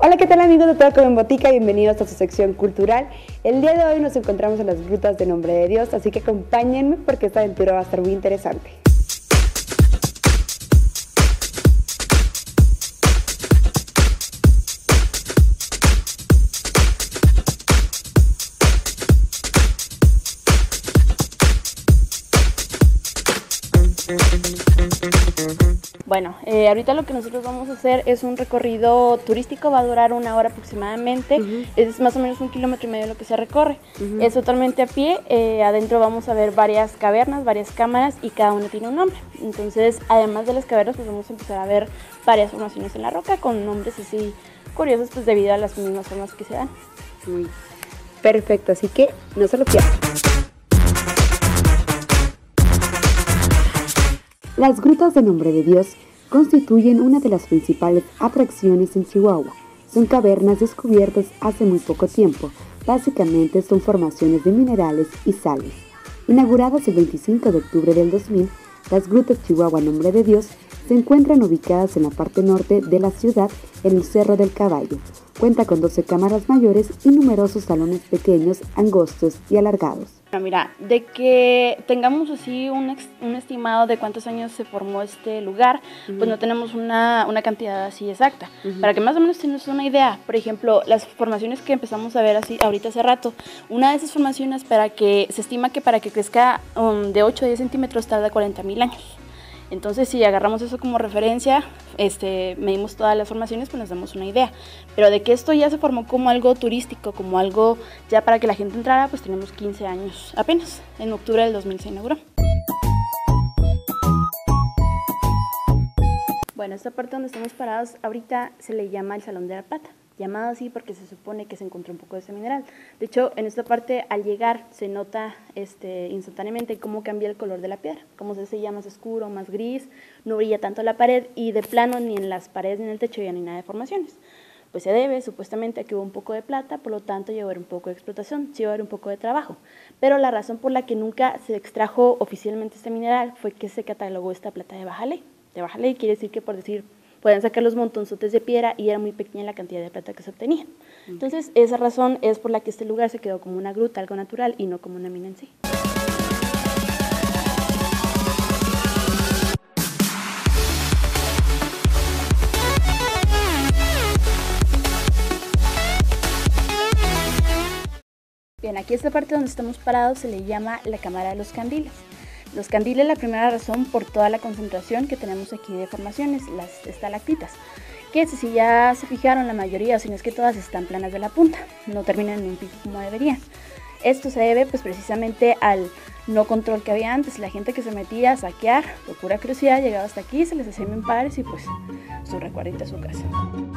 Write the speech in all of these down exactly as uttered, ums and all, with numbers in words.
Hola, ¿qué tal amigos de Todo Como en Botica? Bienvenidos a su sección cultural. El día de hoy nos encontramos en las grutas de Nombre de Dios, así que acompáñenme porque esta aventura va a estar muy interesante. Bueno, eh, ahorita lo que nosotros vamos a hacer es un recorrido turístico, va a durar una hora aproximadamente, uh-huh. Es más o menos un kilómetro y medio lo que se recorre, uh-huh. Es totalmente a pie, eh, adentro vamos a ver varias cavernas, varias cámaras y cada una tiene un nombre. Entonces, además de las cavernas, pues vamos a empezar a ver varias formaciones en la roca con nombres así curiosos, pues debido a las mismas formas que se dan. Muy perfecto, así que no se lo pierdan. Las grutas de Nombre de Dios constituyen una de las principales atracciones en Chihuahua. Son cavernas descubiertas hace muy poco tiempo. Básicamente son formaciones de minerales y sales. Inauguradas el veinticinco de octubre del dos mil, las grutas Chihuahua Nombre de Dios se encuentran ubicadas en la parte norte de la ciudad, en el Cerro del Caballo. Cuenta con doce cámaras mayores y numerosos salones pequeños, angostos y alargados. Mira, de que tengamos así un, ex, un estimado de cuántos años se formó este lugar, uh-huh. Pues no tenemos una, una cantidad así exacta. Uh-huh. Para que más o menos tengas una idea, por ejemplo, las formaciones que empezamos a ver así ahorita hace rato, una de esas formaciones para que se estima que para que crezca um, de ocho a diez centímetros tarda cuarenta mil años. Entonces, si agarramos eso como referencia, este, medimos todas las formaciones, pues nos damos una idea. Pero de que esto ya se formó como algo turístico, como algo ya para que la gente entrara, pues tenemos quince años apenas. En octubre del dos mil se inauguró. Bueno, esta parte donde estamos parados ahorita se le llama el Salón de la Plata. Llamado así porque se supone que se encontró un poco de ese mineral. De hecho, en esta parte, al llegar, se nota este, instantáneamente cómo cambia el color de la piedra, cómo se hace ya más oscuro, más gris, no brilla tanto la pared y de plano ni en las paredes ni en el techo ya ni nada de formaciones. Pues se debe supuestamente a que hubo un poco de plata, por lo tanto llegó a haber un poco de explotación, sí va a haber un poco de trabajo. Pero la razón por la que nunca se extrajo oficialmente este mineral fue que se catalogó esta plata de baja ley. De baja ley quiere decir que, por decir, pueden sacar los montonzotes de piedra y era muy pequeña la cantidad de plata que se obtenía. Entonces, esa razón es por la que este lugar se quedó como una gruta, algo natural, y no como una mina en sí. Bien, aquí esta parte donde estamos parados se le llama la Cámara de los Candiles. Los candiles, la primera razón por toda la concentración que tenemos aquí de formaciones, las estalactitas, que si ya se fijaron la mayoría, o si no es que todas están planas de la punta, no terminan en un pico como deberían. Esto se debe pues precisamente al no control que había antes, la gente que se metía a saquear, por pura curiosidad, llegaba hasta aquí, se les hacían bien padres y pues su recuerdito a su casa.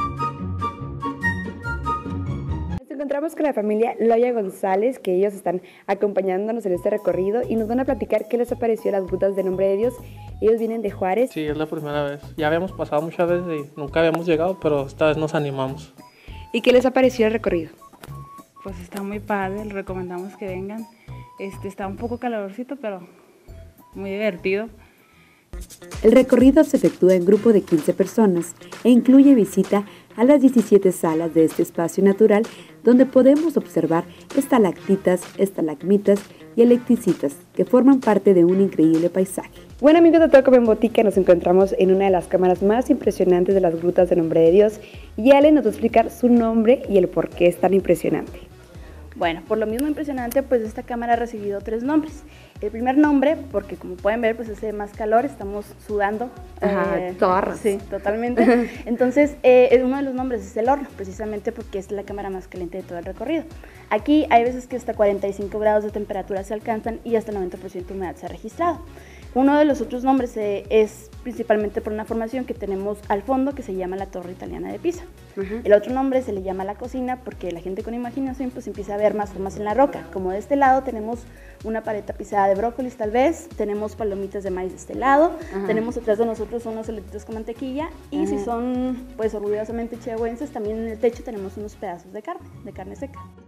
Nos encontramos con la familia Loya González, que ellos están acompañándonos en este recorrido y nos van a platicar qué les ha parecido las grutas de Nombre de Dios. Ellos vienen de Juárez. Sí, es la primera vez. Ya habíamos pasado muchas veces y nunca habíamos llegado, pero esta vez nos animamos. ¿Y qué les ha parecido el recorrido? Pues está muy padre, les recomendamos que vengan. Este, está un poco calorcito, pero muy divertido. El recorrido se efectúa en grupo de quince personas e incluye visita a las diecisiete salas de este espacio natural donde podemos observar estalactitas, estalagmitas y electricitas que forman parte de un increíble paisaje. Bueno amigos de Todo Como en Botica, nos encontramos en una de las cámaras más impresionantes de las grutas de Nombre de Dios y Ale nos va a explicar su nombre y el por qué es tan impresionante. Bueno, por lo mismo impresionante, pues esta cámara ha recibido tres nombres. El primer nombre, porque como pueden ver, pues hace más calor, estamos sudando. Ajá, eh, torras. Sí, totalmente. Entonces, eh, uno de los nombres es el horno, precisamente porque es la cámara más caliente de todo el recorrido. Aquí hay veces que hasta cuarenta y cinco grados de temperatura se alcanzan y hasta el noventa por ciento de humedad se ha registrado. Uno de los otros nombres eh, es principalmente por una formación que tenemos al fondo que se llama la Torre Italiana de Pisa. Uh-huh. El otro nombre se le llama la cocina porque la gente con imaginación pues empieza a ver más formas en la roca. Como de este lado tenemos una pared tapizada de brócolis tal vez, tenemos palomitas de maíz de este lado, uh-huh. Tenemos atrás de nosotros unos elotitos con mantequilla y uh-huh. Si son pues orgullosamente chihuahuenses, también en el techo tenemos unos pedazos de carne, de carne seca.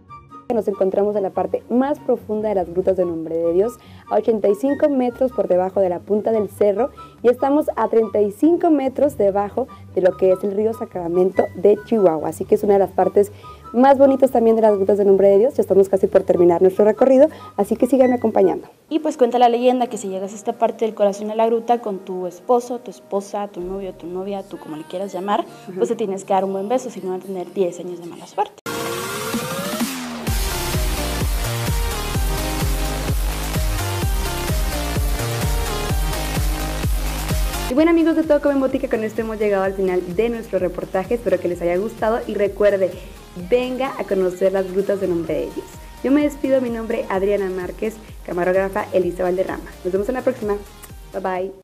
Nos encontramos en la parte más profunda de las grutas de Nombre de Dios, a ochenta y cinco metros por debajo de la punta del cerro, y estamos a treinta y cinco metros debajo de lo que es el río Sacramento de Chihuahua. Así que es una de las partes más bonitas también de las grutas de Nombre de Dios. Ya estamos casi por terminar nuestro recorrido, así que síganme acompañando. Y pues cuenta la leyenda que si llegas a esta parte del corazón de la gruta con tu esposo, tu esposa, tu novio, tu novia, tú como le quieras llamar, uh-huh. pues te tienes que dar un buen beso, si no van a tener diez años de mala suerte. Y bueno, amigos de Todo Come en Botica, con esto hemos llegado al final de nuestro reportaje. Espero que les haya gustado y recuerde, venga a conocer las grutas de Nombre de Dios. Yo me despido, mi nombre es Adriana Márquez, camarógrafa Elisa Valderrama. Nos vemos en la próxima. Bye bye.